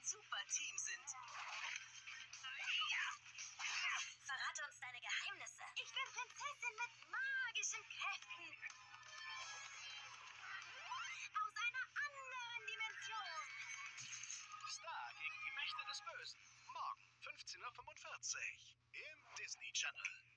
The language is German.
super Team sind. Verrate uns deine Geheimnisse. Ich bin Prinzessin mit magischen Kräften. Aus einer anderen Dimension. Star gegen die Mächte des Bösen. Morgen, 15:45 Uhr im Disney Channel.